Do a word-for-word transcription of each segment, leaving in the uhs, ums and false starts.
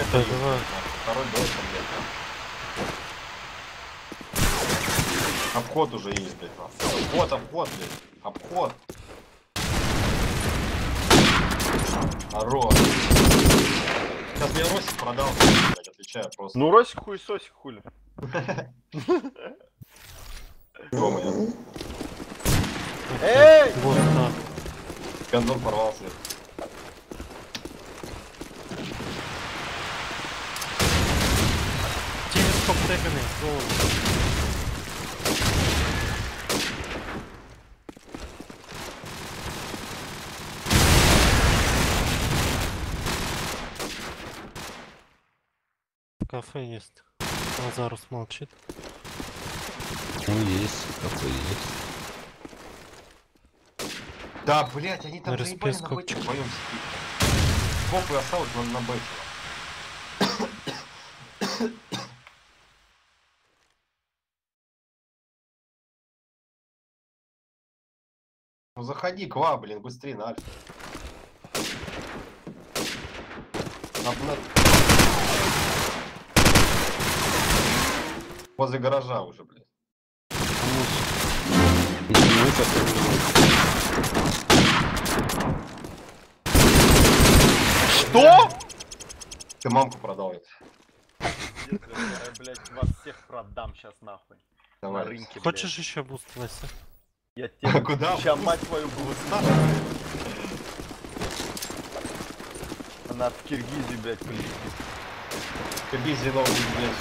Да, давай. Второй дойс, блядь. Обход уже есть, блядь. Обход, обход, блядь. Обход. Хорош. Сейчас мне Росик продал, блядь, отвечаю просто. Ну Росик хуесосик хули. Ё-моё. Эй! Вот так. Гондон порвался. Телескоп тэпенный в голову. Кафе есть. Лазарус молчит. Ну есть, кафе есть. Да, блять, они там На заебали респе на бэче скопчик. вдвоем сидит. Скопы осталось на, на бэче. Ну заходи, Ква, блин, быстрее на альфа. На, на... Возле гаража уже, блядь. Что? Ты мамку продал это. Я, блядь, вас всех продам сейчас нахуй. Давай. На рынке, Хочешь блядь. еще буст, Вася? Я тебе Куда? сейчас мать твою буду. Она в Киргизии, блядь, прилетит. Киргизия новый, блядь.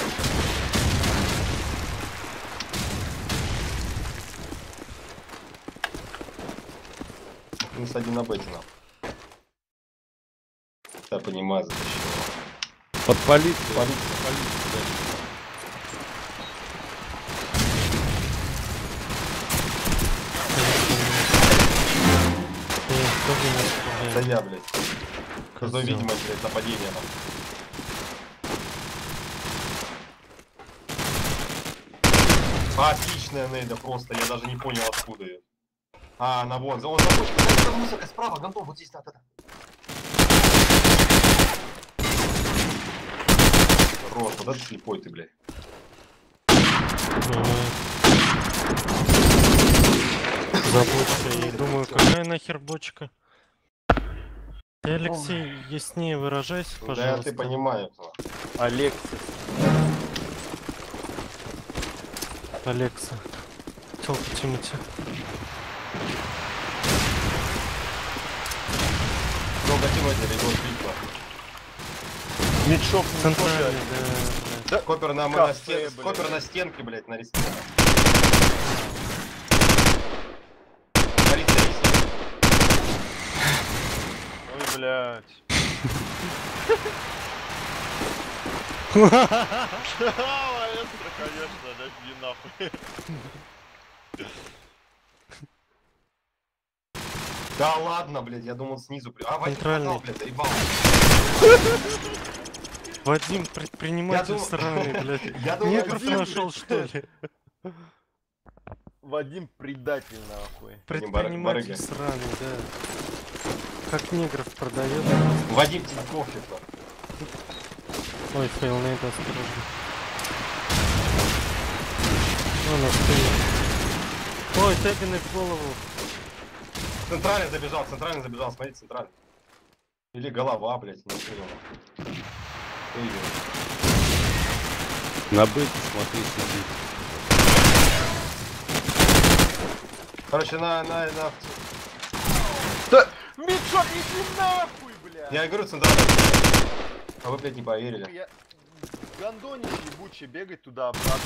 Минус один на бете, нахуй. Я понимаю, затащил. Под полицию. Полиция, полиция, блядь. Это я, блядь. За видимость, блядь, нападение нам. Отличная нейда просто, я даже не понял откуда ее. А, она вон, он за бочку, за мусоркой справа, гандон, вот здесь, да-да-да. Рот, вот это слепой ты, блядь. За бочкой. И думаю, какая нахер бочка? Ты, Алексей, яснее выражайся, Да, пожалуйста. ты понимаешь. Алексис. Алекса. Телка Тимати. Долго Тимати, его битва. Митшоп, Центральный, да, Да, Копер на, кафе, на стен... блядь. Копер на стенке, блядь, на риске. ой, блядь. Маэстро, конечно, да, иди нахуй. Да ладно, блядь, я думал снизу. А, Вадим Центральный. сказал, блядь, заебал. Вадим, предприниматель Я дум- сраный, блядь. Я думал, Негров Вадим, нашел, что ли? Вадим предатель, нахуй. Предприниматель барыга. сраный, да. Как негров продает. Вадим Тинькофф, это. Ой, фейл нейд, осторожно. Вон он стоит. Ой, тэпиный в голову. Центральный забежал, центральный забежал, смотри, центральный. Или голова, блядь, не понял. Ой, На быте смотри, сидит. короче, на, на, на... Да, Митшоп, иди нахуй, блядь. Я и говорю, центральный. А вы, блядь, не поверили. Я... Гондонище ебучий, бегать туда-обратно.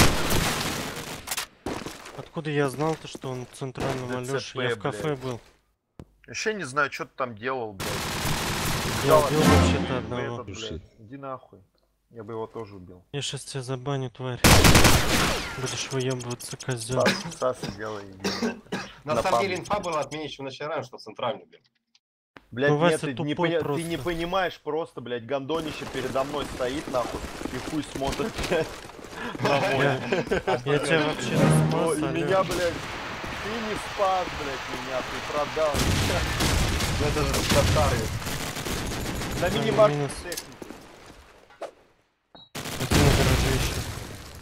Откуда я знал-то, что он в центральном ДЦП, Алёше? Я в кафе блядь. был. Вообще не знаю, что ты там делал, блядь. Я Да, убил ладно, вообще-то вы одного. этот, блядь, иди нахуй. Я бы его тоже убил. Я сейчас тебя забаню, тварь. Будешь выебываться, козел. Сас, Саса делай, иди. На На самом деле паблик. инфа была от меня еще вчера, что центральный, блядь. Блядь, Ну, нет, Вася ты не, тупой поня- ты просто. не понимаешь просто, блядь, гондонище передо мной стоит, нахуй, и хуй смотрит, блядь, на мой. Я, я тебя вообще О, спас, и алё. меня, блядь, ты не спас, блядь, меня, ты продал. Ну это же татары. На Ну, мини-маркет минус. техники.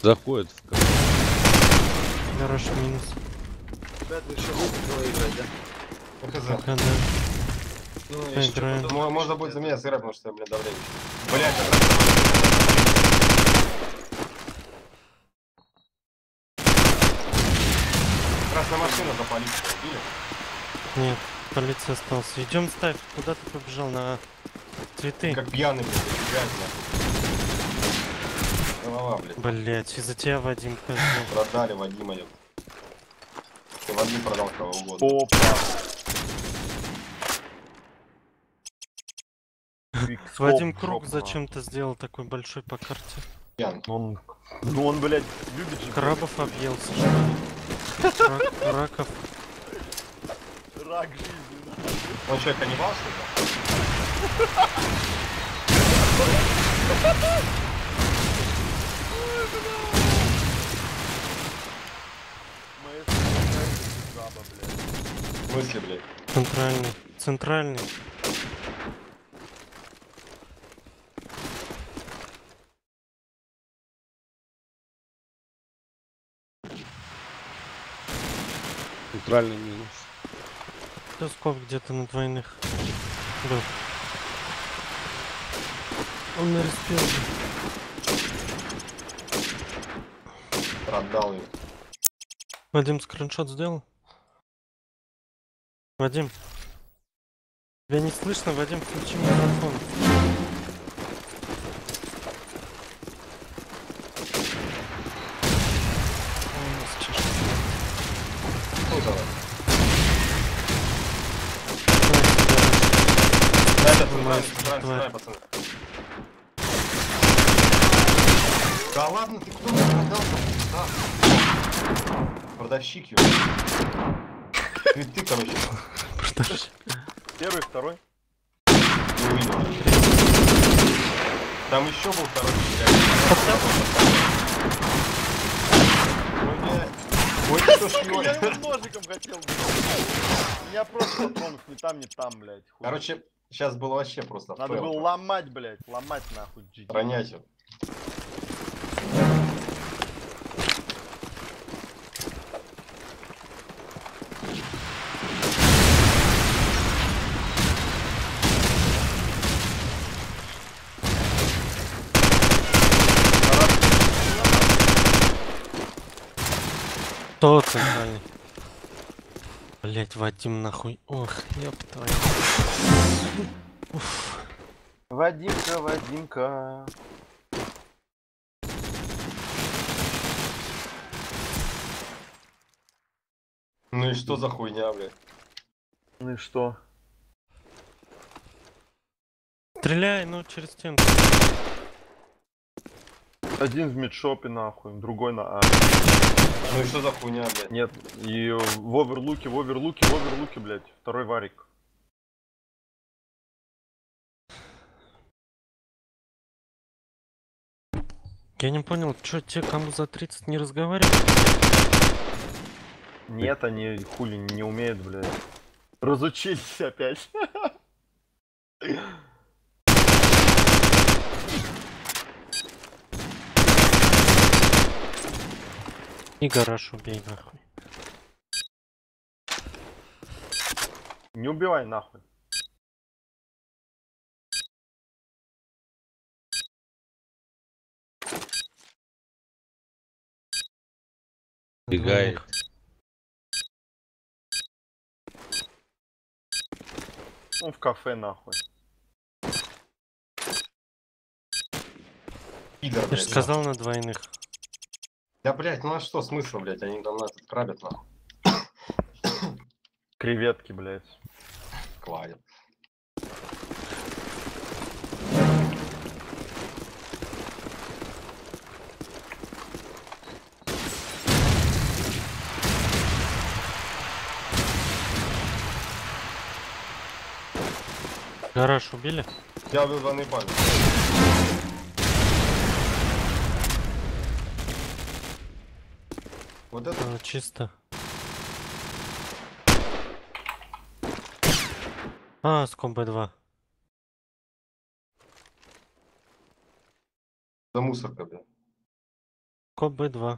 Заходит в кадр. Гараж минус. Ребят, вы еще будете играть, да? ХЗ. Пока, да. Ну, если что, Играем. потом Мо- Можно напишите, будет за да. меня сыграть, потому что, блин, давление. Блять, как раз... Красная машина за полицию убили. Нет, полиция остался. Идем ставь. Куда ты побежал? На цветы. Как пьяный, блядь, играть, нахуй. Голова, блядь. Блять, из-за тебя, Вадим, козел. Продали Вадима, ёп. Ты Вадим продал кого угодно. Опа. Квикскоп Вадим в круг жопу, зачем ты сделал такой большой по карте? Пьян. ну. Он, ну он, блядь, любит же. Крабов объелся, что ли? Рак- Раков. Рак жизни. Он что, каннибал, что ли? Моя смерть краба, блядь. В смысле, блядь? Центральный. Центральный. Центральный минус. Тосков где-то на двойных был. Он на респе уже. Продал ее. Вадим скриншот сделал? Вадим. Тебя не слышно, Вадим, включи микрофон. Ой, у нас чешется. Ну, давай. Давай, Да, это Давай, центральный, центральный, давай. центральный, пацаны. Да ладно, ты кто мне продал? Да. Продавщик, ё. Ты, ты, короче, Подожди. Первый, второй. не увидел. Там еще был второй. Ой, блядь. Ой, ты что Сука, я шпионишь? его ножиком хотел, блядь. У меня просто патронов ни там, ни там, блядь. Хуй. Короче, сейчас было вообще просто Надо фейл. было ломать, блядь, ломать нахуй. джи ди. Ронять его. Кто центральный? Блять, Вадим нахуй. Ох, ёб твою. Уф. Вадимка, Вадимка. Ну и что за хуйня, блядь? Ну и что? Стреляй, ну через стенку. Один в мидшопе нахуй, другой на А. Ну и что за хуйня, блядь? Нет, и в оверлуке, в оверлуке, в оверлуке, блядь. Второй варик. Я не понял, что те, кому за тридцать не разговаривают? Нет, они хули не умеют, блядь. Разучились опять. И гараж убей нахуй. Не убивай нахуй. Бегает. Он в кафе нахуй. Пидор, Ты блядь. же сказал на двойных. Да, блядь, ну а что смысл, блядь? Они там на этот крабят, нахуй. Креветки, блядь. Кладят. Гараж убили? Я убил два наебали. Вот это... А, чисто. А, с комбо два. За мусорка, блядь. Скоп Б два.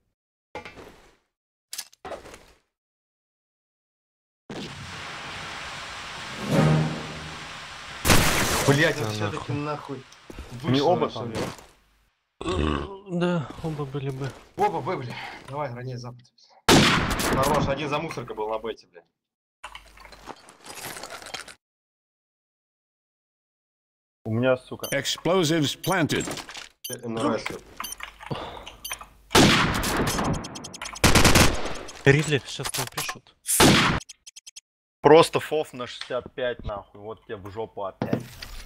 Блять, Да, он все-таки нахуй. нахуй. Не вышел оба на там, машину. да? Да, оба были бы. Оба Б, бля. Давай, ранее запад. Хорош, один за мусоркой был на бете, бля. У меня, сука. Explosives planted. НРС. Ридли сейчас напишут. Просто фоф на шестьдесят пять, нахуй. Вот тебе в жопу опять.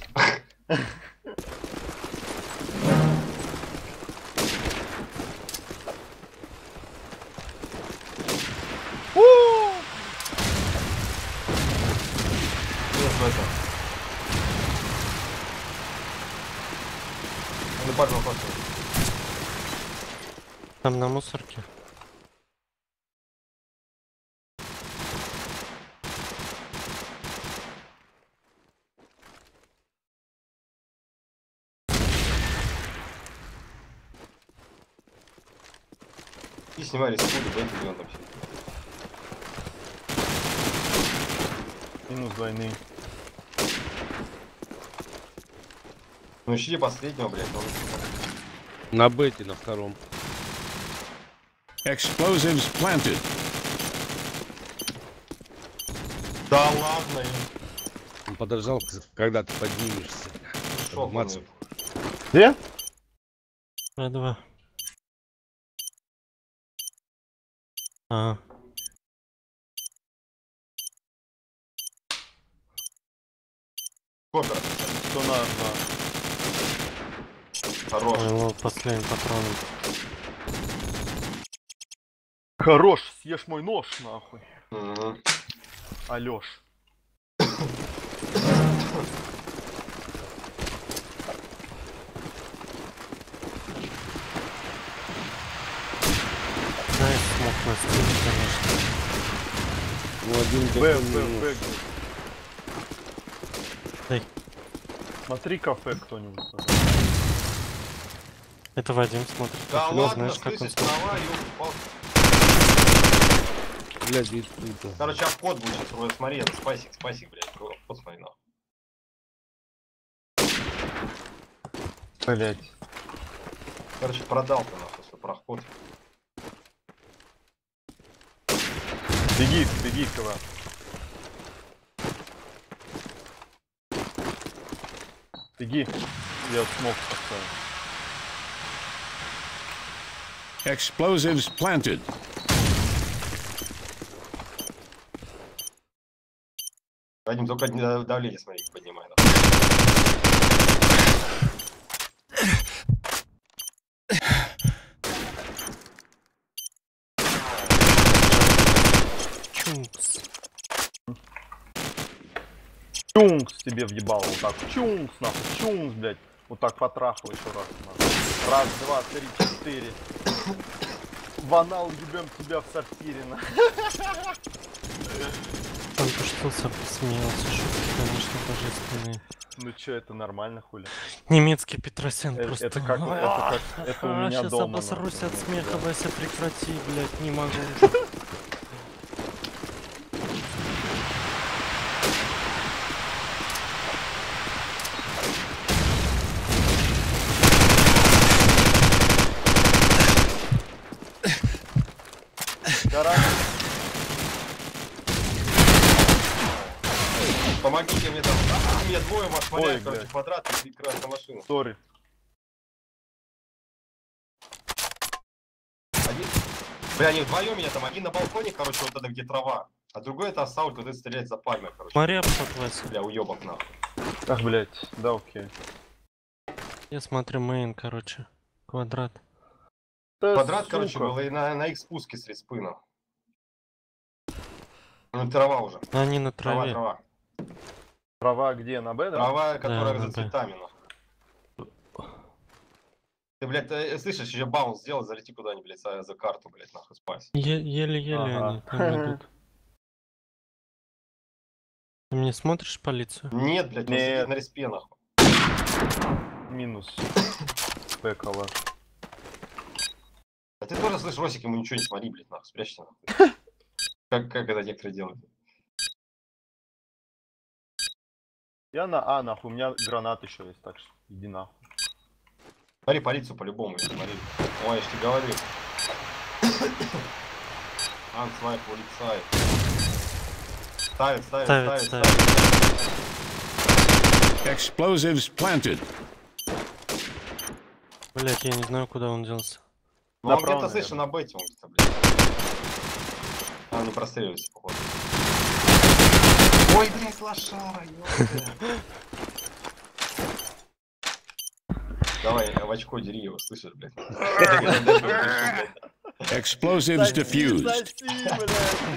Ну, парень, вопрос. Там на мусорке. И снимали секунду, бейте, где он там сидит. Минус двойны. Ну, ищи последнего, блядь. Он... На бете, на втором. Explosives planted. Да ладно, Он подождал, когда ты поднимешься. шел Мац. Где? Б два. А, Копер. Что на два? Хорош. его последний патрон. Хорош, съешь мой нож, нахуй. Угу. Алёш. Знаешь, смог на стиле, конечно. Ну, один Б, бетон Б, минус. Б. Дай. Смотри кафе кто-нибудь. Это Вадим смотрит. Да Ну, ладно, знаешь, как он слышишь, смотрит. трава, ёлки-палки. Блядь, ведь тут. Короче, обход будет сейчас, Рой, смотри, это спасик, спасик, блядь. Обход смотри, нахуй. Блять. Короче, продал ты, нахуй, свой проход. Беги, беги, КВ. Беги. Я смог поставить. Explosives planted. Вадим, только не давление, смотри, поднимай, нахуй. Чункс. Чункс тебе въебал, вот так. Чункс, нахуй, чункс, блядь. Вот так потрахал еще раз, нахуй. Раз, два, три, четыре. В анал ебем тебя в сортире, нахуй. Он пошутился, посмеялся, шутки, конечно, божественные. Ну чё, это нормально, хули? Немецкий Петросян Э, просто. это как, это как, это у меня Сейчас дома. обосрусь нахуй. от смеха, Да. Вася, прекрати, блядь, не могу уже. Гараж. Помогите мне там. А, мне двое вас Ой, шмаляют, короче, блядь. квадрат и красная машина. Сори. Один... Бля, они вдвоем меня там. Один на балконе, короче, вот это где трава. А другой это Ассауль, который стреляет за пальмой, короче. Смотри, обход, Вася. Бля, уебок нахуй. Ах, блядь. Да, окей. Я смотрю мейн, короче. Квадрат. Да, Квадрат, сука. короче, был и на, на их спуске с респына. Ну, трава уже. Они на Трава, траве. трава. Трава где, на Б, да? Трава, которая Да, за да. цветами, нахуй. Ты, блядь, ты слышишь, еще баунс сделай, залети куда-нибудь, блядь, за, за карту, блядь, нахуй спать. Е- Еле-еле Ага. они там идут. Ты мне смотришь полицию? Нет, блядь, он Нет. сидит на респе, нахуй. Минус. Б, калаш. А ты тоже слышишь, Росик, ему ничего не смотри, блядь, нахуй, спрячься нахуй. Как, как это некоторые делают? Я на А, нахуй, у меня гранат еще есть, так что иди нахуй. Смотри полицию по-любому, я смотри. Ой, я ж тебе говорю. Ан, свай, полицай. Ставит, ставит, Ставит, ставит, ставит. ставит. Explosives planted. Блять, я не знаю, куда он делся. Ну, он Направо, где-то, слышишь, наверное. на бете он где-то, блядь. А, он не простреливается, походу. Ой, блядь, лошара, ёпта. Давай, в очко дери его, слышишь, блядь. Explosives defused. Соси, блядь.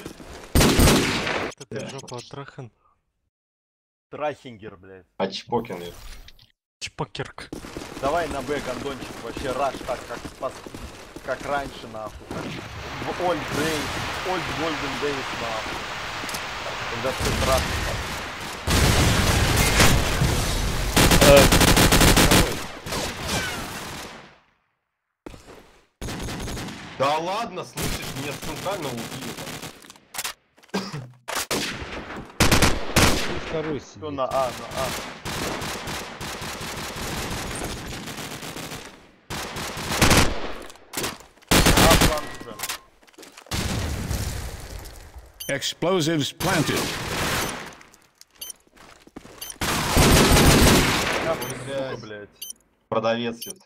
Ты жопу отрахан. Трахингер, блядь. Очпокин, ёпта. Чпокерк. Давай на Б, гондончик, вообще раш так, как, пос- как раньше, нахуй. В Old Days, Old Golden Days, нахуй. Когда все страшно. Да ладно, слышишь, меня с центрального убили. Второй Кто сидит. на А, на А. А, план уже. Explosives planted. А, Ой, сука, блядь. блядь. Продавец, ёпта.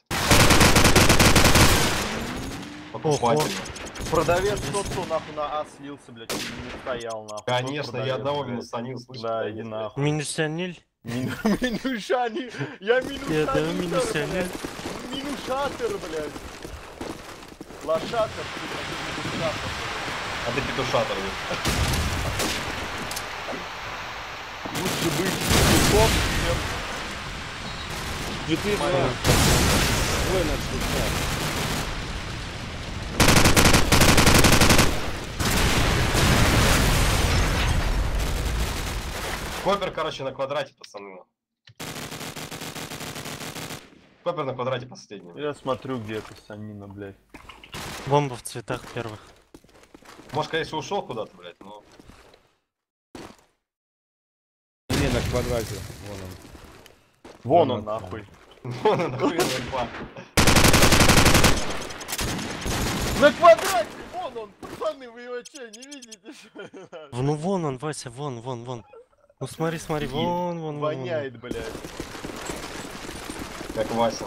Покупатель. Продавец тот, кто нахуй на А слился, блядь, не стоял, нахуй. Конечно, Тот я продавец, одного блядь. минусанил, слышишь? Да, продавец, иди блядь. нахуй. Минусяниль? Мину- Минушани! Я Я минушатор, да, минусяниль. блядь. Минушатор, блядь. Лошатор, сука, ты минушатор, А ты петушатор, ёпта. блядь. Лучше быть петухом, чем... четыре два. Двое на цвета. Копер, короче, на квадрате, пацаны. Копер на квадрате последний. Я смотрю, где эта санина, блядь. Бомба в цветах первых. Может, конечно, ушел куда-то, блядь, но... Не, на квадрате. Вон он. Вон Вон он, он. нахуй. Вон он, нахуй, инфа. На квадрате! Вон он! Пацаны, вы его че, не видите, что ли? В- Ну вон он, Вася, вон, вон, вон. Ну смотри, смотри, вон, вон, вон, вон. Воняет, блядь. Как Васила.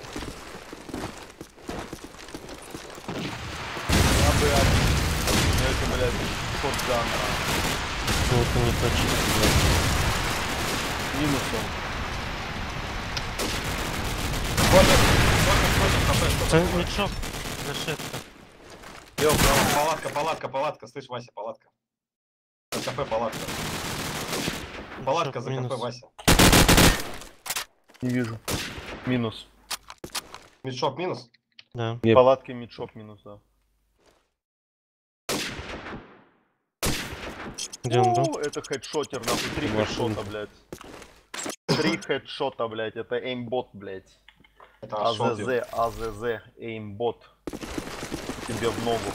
А, блядь. Это, блядь, шотган. Вот он не точно. Минус он. Копер, копер, копер, копер, Це копер. нічого, зашитка. Лево, право, палатка, палатка, палатка, слышь, Вася, палатка. На кафе палатка. Палатка за Минус. кафе, Вася. Не вижу. Минус. Мидшоп минус? Да. Нет. Палатки мидшоп минус, да. Где он был? У, это хедшотер, нахуй. Три Машина. хедшота, блядь. Три хедшота, блядь. Это эймбот, блядь. Это Ашот, АЗЗ, АЗЗ, эймбот. Тебе в ногу.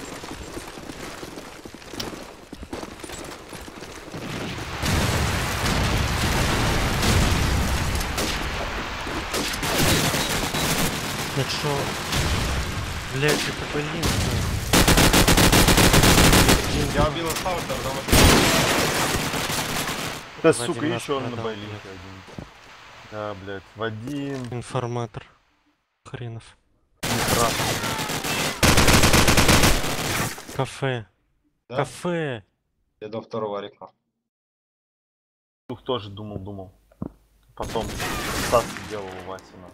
Ну что? Блять, это блин. я убил Саутер, потому что... Да, Вадим сука, нас еще на продал, болит один. Да, блядь, Вадим. Информатор. Хренов. Кафе. Да? Кафе. Я до второго река. Дух тоже думал, думал. Потом Стас сделал Васина.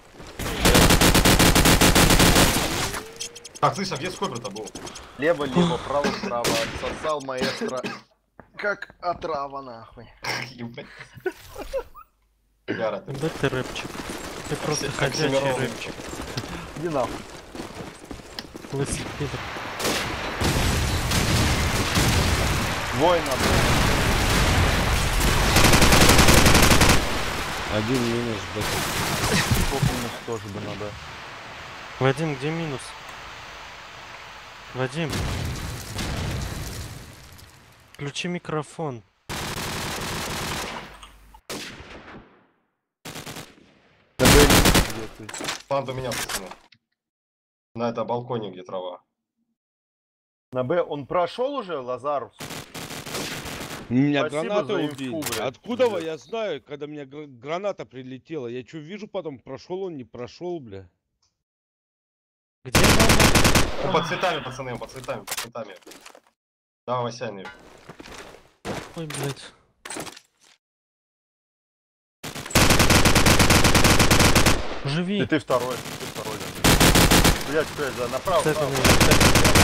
Так, слышь, а где скопер-то был? Лево, лево, право, право. Отсосал маэстро. Как отрава, нахуй. Ебать. Яра, ты... Да ты рэпчик. Ты просто Как ходячий Семенов. рэпчик. Иди нахуй. Лысый пидор. Воина, блядь. Один минус бэкэп. Сколько минус тоже бы надо. Вадим, где минус? Вадим. Включи микрофон. На Б где ты? Плант у меня, пацаны. На этом балконе, где трава. На Б он прошел уже, Лазарус? Меня Спасибо граната за инфу, убили. блядь, Откуда пиздец. я знаю, когда меня гра- граната прилетела? Я что вижу потом, прошел он, не прошел, бля. Где мама? Ну, под цветами, пацаны, под цветами, под цветами. Да, Васяне. Ой, блядь. Живи. И ты второй, ты второй. Да. Блядь, блядь, да, направо, Вот это направо. мне, вот это.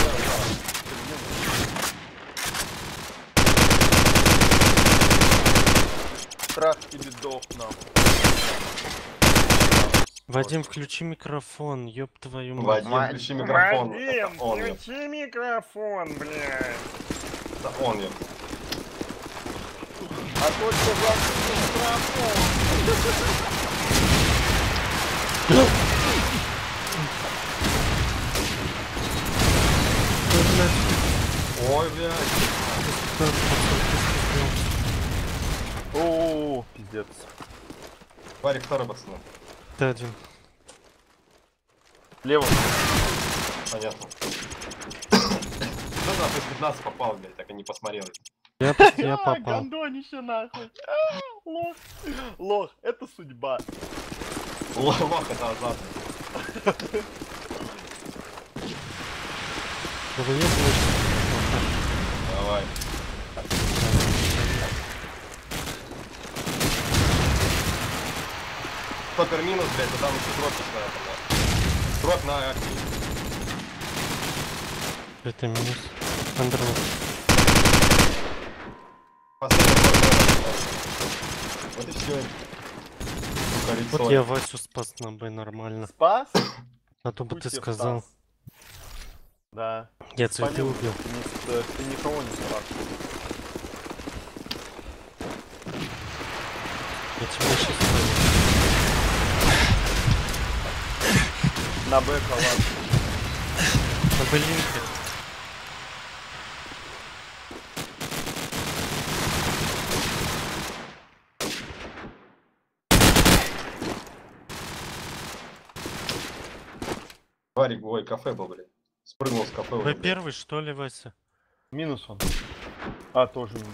Страх тебе дох, нахуй. Вадим, включи микрофон, ёб твою мать. Вадим, включи микрофон. Это он, ёп. включи микрофон, блядь. Это он, ёп. А то что за микрофон? Ой, блядь. Ой, блядь. О, пиздец. Варик второй, пацаны. Ты один. Лево. Понятно. Кто нахуй с пятнадцати попал, блядь, так и не посмотрел. Я, я попал. Гандонище нахуй. А, лох. Лох, это судьба. Лох, это азарт. Да вы ебаные. Давай. Стопер минус, блядь, а там еще дроп начинается, блядь. Дроп на акции. Это минус. Андроид. Последний дроп, блядь. Вот и все. Вот я Васю спас на Б нормально. Спас? А то бы Хуй ты тебе сказал. Стас. Да. Я цветы Спалил. убил. Ты, не- ты- ты никого не спас. Я тебя сейчас спалю. На Б калаш. На Б линке. Варик, ой, кафе был, блядь. Спрыгнул с кафе уже, Вы блядь. первый, что ли, Вася? Минус он. А, тоже минус.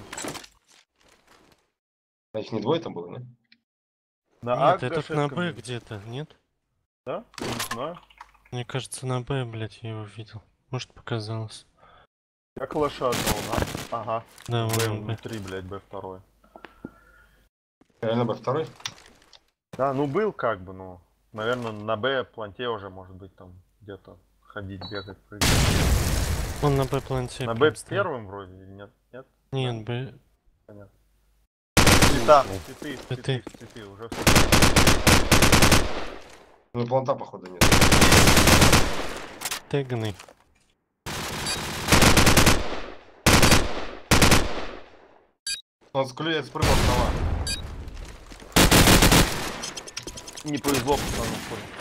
Значит, не двое там было, не? На Нет, А этот на гашетка Б минус. где-то, нет? Да? Не знаю. Мне кажется, на Б, блядь, я его видел. Может, показалось. Я калаша одного, на. Ага. Да, Б вон он, Б. внутри, блядь, Б второй. Реально бы второй? Да, ну был как бы, ну. Наверное, на Б планте уже может быть там где-то ходить, бегать, прыгать. Он на Б планте. На Б прям стоит. первым вроде или нет? Нет? Нет, Б. Понятно. Цвета, цветы, Цветы. цветы, цветы, уже всё. Ну, планта, походу, нет. Тегный. Он склюет, спрыгнул справа. Не повезло, пацану, понял.